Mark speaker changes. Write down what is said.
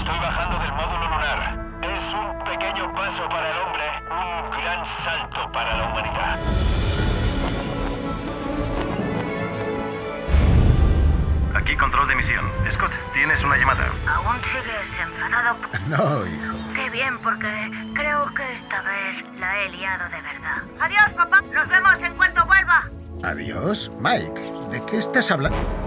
Speaker 1: Estoy bajando del módulo lunar. Es un pequeño paso para el hombre, un gran salto para la humanidad.
Speaker 2: Aquí control de misión. Scott, tienes una llamada.
Speaker 3: ¿Aún sigues enfadado?
Speaker 4: No, hijo.
Speaker 3: Qué bien, porque creo que esta vez la he liado de verdad. Adiós, papá. Nos vemos en cuanto vuelva.
Speaker 4: ¿Adiós? Mike, ¿de qué estás hablando?